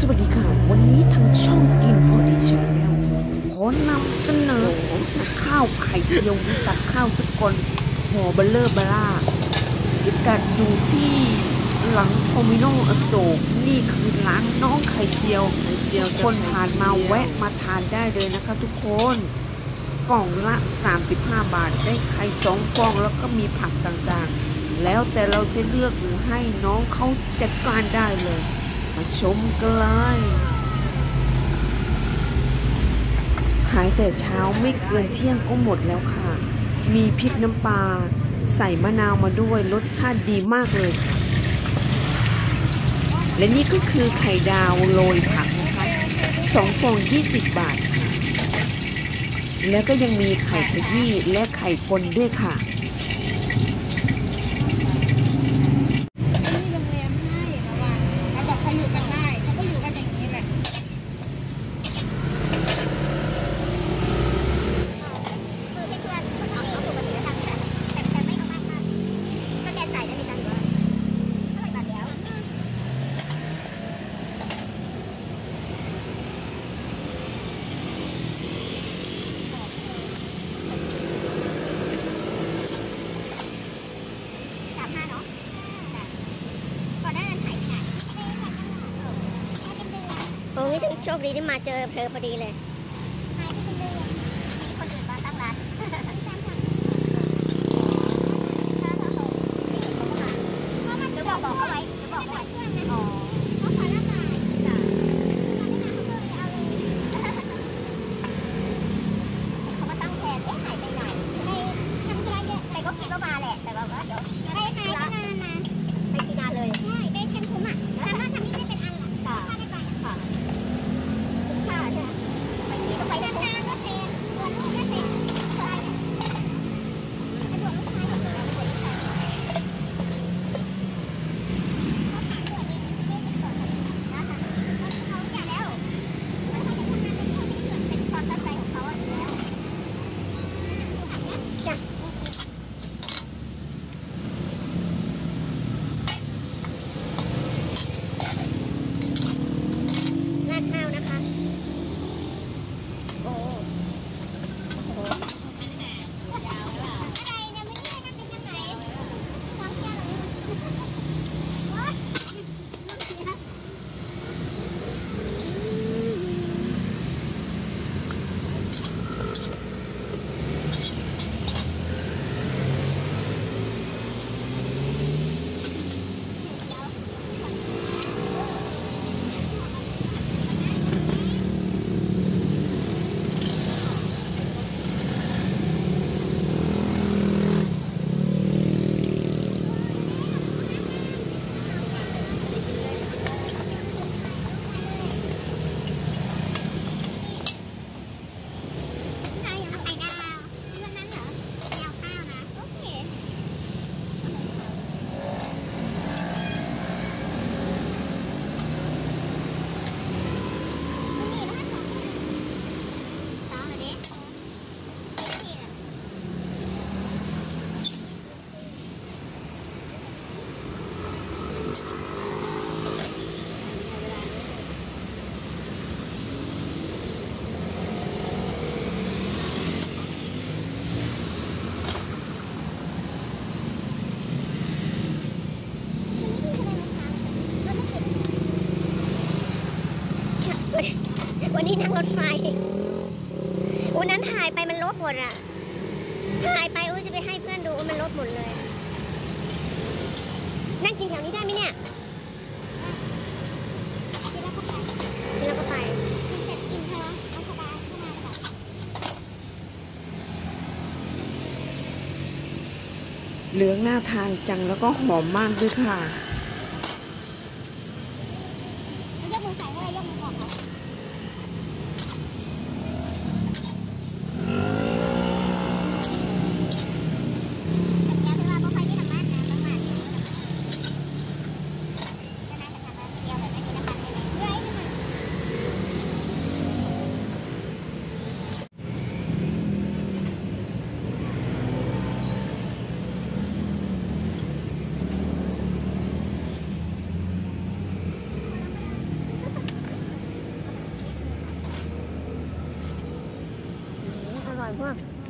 สวัสดีค่ะวันนี้ทางช่องกินพอดีชาแนลขอนำเสนอข้าวไข่เจียวตักข้าวสกลห่อเบลเลอร์บล่าพิกัดอยู่ที่หลังโทมิโนอโศกนี่คือร้านน้องไข่เจียวคนผ่านมาแวะมาทานได้เลยนะคะทุกคนกล่องละ35 บาทได้ไข่2 ฟองแล้วก็มีผักต่างๆแล้วแต่เราจะเลือกหรือให้น้องเขาจัดการได้เลยมาชมกันเลยขายแต่เช้าไม่เกินเที่ยงก็หมดแล้วค่ะมีพริกน้ำปลาใส่มะนาวมาด้วยรสชาติดีมากเลยค่ะและนี่ก็คือไข่ดาวโรยผักนะคะ2 ฟอง20 บาทค่ะแล้วก็ยังมีไข่ขยี้และไข่ปนด้วยค่ะโอ้นี่ฉันโชคดีที่มาเจอเธอพอดีเลยคนอื่นมาตั้งร้านเดี๋ยวบอกเขาไว้อ๋อเขาขอรับมาเขามาตั้งแทนหายไปไหนไม่ทำธุระเยอะแต่ก็คิดว่ามาแหละแต่แบบว่าเดี๋ยวไปหายไปนานนะไปกี่นานเลยใช่ไปเทนคุ้มอ่ะทำนี่ไม่เป็นอันค่ะค่ะค่ะเนี่ยไปที่ก็ไปด้านหน้าก็เซ็นส่วนลูกก็เซ็นใช่ไปด่วนลูกชายไปด่วนลูกชายเขาถามด่วนเองไม่เป็นก่อนนะคะเขาแก่แล้วเขาจะทำงานเป็นคนที่เป็นความตั้งใจของเขาแล้วจ้ะราดข้าวนะคะโอ้โหยาวแล้วอะไรเนี่ยไม่ใช่นะเป็นยังไงความเที่ยวเราว้าวันนี้นั่งรถไฟวันนั้นถ่ายไปมันลบหมดอะถ่ายไปจะไปให้เพื่อนดูมันลบหมดเลยนั่งกินแถวนี้ได้ไหมเนี่ยกินแล้วก็ไปกินเสร็จกินเธอเอาสบายเข้ามาค่ะเหลืองน่าทานจังแล้วก็หอมมากด้วยค่ะยกมือใส่อะไรยกมือออกค่ะร่อยมาก